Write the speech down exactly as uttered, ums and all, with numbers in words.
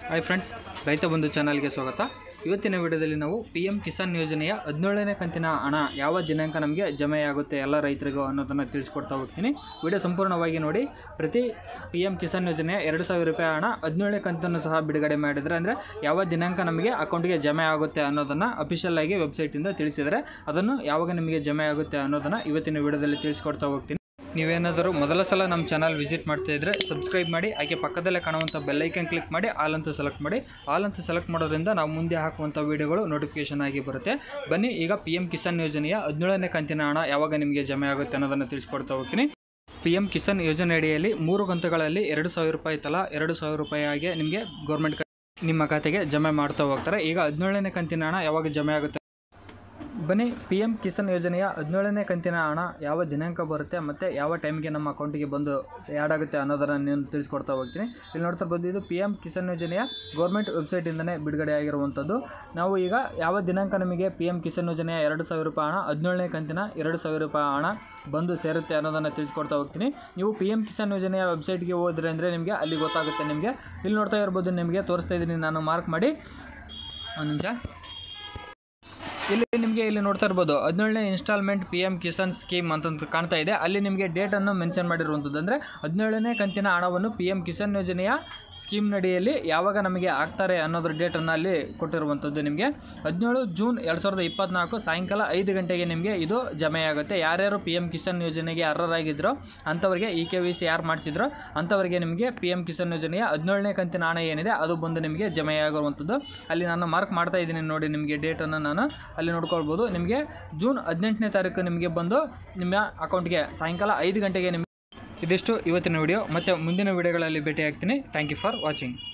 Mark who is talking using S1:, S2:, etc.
S1: Hi friends, ರೈತ ಬಂಧು ಚಾನಲ್ಗೆ ಸ್ವಾಗತ. ಇವತ್ತಿನ ವಿಡಿಯೋದಲ್ಲಿ ನಾವು ಪಿ ಎಂ ಕಿಸಾನ್ ಯೋಜನೆಯ ಹದಿನೇಳನೇ ಕಂತಿನ ಹಣ ಯಾವ ದಿನಾಂಕ ನಮಗೆ ಜಮೆಯಾಗುತ್ತೆ ಎಲ್ಲ ರೈತರಿಗೂ ಅನ್ನೋದನ್ನು ತಿಳಿಸ್ಕೊಡ್ತಾ ಹೋಗ್ತೀನಿ. ವಿಡಿಯೋ ಸಂಪೂರ್ಣವಾಗಿ ನೋಡಿ. ಪ್ರತಿ ಪಿ ಎಂ ಕಿಸಾನ್ ಯೋಜನೆಯ ಎರಡು ಸಾವಿರ ರೂಪಾಯಿ ಹಣ ಹದಿನೇಳನೇ ಕಂತನ್ನು ಸಹ ಬಿಡುಗಡೆ ಮಾಡಿದರೆ ಅಂದರೆ ಯಾವ ದಿನಾಂಕ ನಮಗೆ ಅಕೌಂಟ್ಗೆ ಜಮೆ ಆಗುತ್ತೆ ಅನ್ನೋದನ್ನು ಅಫಿಷಿಯಲ್ ಆಗಿ ವೆಬ್ಸೈಟಿಂದ ತಿಳಿಸಿದರೆ ಅದನ್ನು ಯಾವಾಗ ನಿಮಗೆ ಜಮೆ ಆಗುತ್ತೆ ಅನ್ನೋದನ್ನು ಇವತ್ತಿನ ವಿಡಿಯೋದಲ್ಲಿ ತಿಳಿಸ್ಕೊಡ್ತಾ ಹೋಗ್ತೀನಿ. ನೀವೇನಾದರೂ ಮೊದಲ ಸಲ ನಮ್ಮ ಚಾನಲ್ ವಿಸಿಟ್ ಮಾಡ್ತಾ ಇದ್ದರೆ ಸಬ್ಸ್ಕ್ರೈಬ್ ಮಾಡಿ, ಹಾಗೆ ಪಕ್ಕದಲ್ಲೇ ಕಾಣುವಂಥ ಬೆಲ್ಲೈಕನ್ ಕ್ಲಿಕ್ ಮಾಡಿ ಆಲ್ ಅಂತ ಸೆಲೆಕ್ಟ್ ಮಾಡಿ. ಆಲ್ ಅಂತ ಸೆಲೆಕ್ಟ್ ಮಾಡೋದ್ರಿಂದ ನಾವು ಮುಂದೆ ಹಾಕುವಂಥ ವೀಡಿಯೋಗಳು ನೋಟಿಫಿಕೇಷನ್ ಆಗಿ ಬರುತ್ತೆ. ಬನ್ನಿ, ಈಗ ಪಿ ಎಂ ಕಿಸಾನ್ ಯೋಜನೆಯ ಹದಿನೇಳನೇ ಕಂತಿನ ಹಣ ಯಾವಾಗ ನಿಮಗೆ ಜಮೆ ಆಗುತ್ತೆ ಅನ್ನೋದನ್ನು ತಿಳಿಸ್ಕೊಡ್ತಾ ಹೋಗ್ತೀನಿ. ಪಿ ಎಂ ಕಿಸಾನ್ ಯೋಜನೆ ಅಡಿಯಲ್ಲಿ ಮೂರು ಕಂತುಗಳಲ್ಲಿ ಎರಡು ಸಾವಿರ ರೂಪಾಯಿ ತಲಾ ಎರಡು ಸಾವಿರ ರೂಪಾಯಿ ಆಗಿ ನಿಮಗೆ ಗೌರ್ಮೆಂಟ್ ನಿಮ್ಮ ಖಾತೆಗೆ ಜಮೆ ಮಾಡ್ತಾ ಹೋಗ್ತಾರೆ. ಈಗ ಹದಿನೇಳನೇ ಕಂತಿನ ಹಣ ಯಾವಾಗ ಜಮೆ ಆಗುತ್ತೆ ಬನ್ನಿ, ಪಿ ಎಂ ಕಿಸಾನ್ ಯೋಜನೆಯ ಹದಿನೇಳನೇ ಕಂತಿನ ಹಣ ಯಾವ ದಿನಾಂಕ ಬರುತ್ತೆ ಮತ್ತು ಯಾವ ಟೈಮ್ಗೆ ನಮ್ಮ ಅಕೌಂಟಿಗೆ ಬಂದು ಆ್ಯಡ್ ಆಗುತ್ತೆ ಅನ್ನೋದನ್ನು ನಾನು ತಿಳಿಸ್ಕೊಡ್ತಾ ಹೋಗ್ತೀನಿ. ಇಲ್ಲಿ ನೋಡ್ತಾ ಇರ್ಬೋದು, ಇದು ಪಿ ಎಂ ಕಿಸಾನ್ ಯೋಜನೆಯ ಗೌರ್ಮೆಂಟ್ ವೆಬ್ಸೈಟಿಂದನೇ ಬಿಡುಗಡೆ ಆಗಿರುವಂಥದ್ದು. ನಾವು ಈಗ ಯಾವ ದಿನಾಂಕ ನಮಗೆ ಪಿ ಎಂ ಕಿಸಾನ್ ಯೋಜನೆಯ ಎರಡು ಸಾವಿರ ರೂಪಾಯಿ ಹಣ ಹದಿನೇಳನೇ ಕಂತಿನ ಎರಡು ಸಾವಿರ ರೂಪಾಯಿ ಹಣ ಬಂದು ಸೇರುತ್ತೆ ಅನ್ನೋದನ್ನು ತಿಳಿಸ್ಕೊಡ್ತಾ ಹೋಗ್ತೀನಿ. ನೀವು ಪಿ ಎಂ ಕಿಸಾನ್ ಯೋಜನೆಯ ವೆಬ್ಸೈಟ್ಗೆ ಹೋದರೆ ಅಂದರೆ ನಿಮಗೆ ಅಲ್ಲಿ ಗೊತ್ತಾಗುತ್ತೆ. ನಿಮಗೆ ಇಲ್ಲಿ ನೋಡ್ತಾ ಇರ್ಬೋದು, ನಿಮಗೆ ತೋರಿಸ್ತಾ ಇದ್ದೀನಿ, ನಾನು ಮಾರ್ಕ್ ಮಾಡಿ ಒಂದು ನಿಮಿಷ. ಇಲ್ಲಿ ನಿಮಗೆ ಇಲ್ಲಿ ನೋಡ್ತಾ ಇರ್ಬೋದು ಹದಿನೇಳನೇ instalment P M Kisan scheme ಅಂತ ಕಾಣ್ತಾ ಇದೆ. ಅಲ್ಲಿ ನಿಮಗೆ ಡೇಟನ್ನು ಮೆನ್ಷನ್ ಮಾಡಿರುವಂಥದ್ದು ಅಂದರೆ ಹದಿನೇಳನೇ ಕಂತಿನ ಹಣವನ್ನು ಪಿ ಎಂ ಕಿಸಾನ್ ಯೋಜನೆಯ ಸ್ಕೀಮ್ ನಡಿಯಲ್ಲಿ ಯಾವಾಗ ನಮಗೆ ಆಗ್ತಾರೆ ಅನ್ನೋದ್ರ ಡೇಟನ್ನು ಅಲ್ಲಿ ಕೊಟ್ಟಿರುವಂಥದ್ದು. ನಿಮಗೆ ಹದಿನೇಳು ಜೂನ್ ಎರಡು ಸಾವಿರದ ಇಪ್ಪತ್ತ್ನಾಲ್ಕು ಸಾಯಂಕಾಲ ಐದು ಗಂಟೆಗೆ ನಿಮಗೆ ಇದು ಜಮೆಯಾಗುತ್ತೆ. ಯಾರ್ಯಾರು ಪಿ ಎಂ ಕಿಸಾನ್ ಯೋಜನೆಗೆ ಅರ್ಹರಾಗಿದ್ದರೋ ಅಂಥವರಿಗೆ ಇ ಕೆ ವಿ ಸಿ ಯಾರು ಮಾಡಿಸಿದ್ರೋ ಅಂಥವರಿಗೆ ನಿಮಗೆ ಪಿ ಎಂ ಕಿಸಾನ್ ಯೋಜನೆಯ ಹದಿನೇಳನೇ ಕಂತಿನ ಹಣ ಏನಿದೆ ಅದು ಬಂದು ನಿಮಗೆ ಜಮೆಯಾಗಿರುವಂಥದ್ದು. ಅಲ್ಲಿ ನಾನು ಮಾರ್ಕ್ ಮಾಡ್ತಾ ಇದ್ದೀನಿ ನೋಡಿ, ನಿಮಗೆ ಡೇಟನ್ನು ನಾನು ಅಲ್ಲಿ ನೋಡ್ಕೊಳ್ಬೋದು. ನಿಮಗೆ ಜೂನ್ ಹದಿನೆಂಟನೇ ತಾರೀಕು ನಿಮಗೆ ಬಂದು ನಿಮ್ಮ ಅಕೌಂಟ್ಗೆ ಸಾಯಂಕಾಲ ಐದು ಗಂಟೆಗೆ ನಿಮಗೆ. ಇದಿಷ್ಟು ಇವತ್ತಿನ ವಿಡಿಯೋ. ಮತ್ತು ಮುಂದಿನ ವಿಡಿಯೋಗಳಲ್ಲಿ ಭೇಟಿ ಆಗ್ತೀನಿ. Thank you for watching.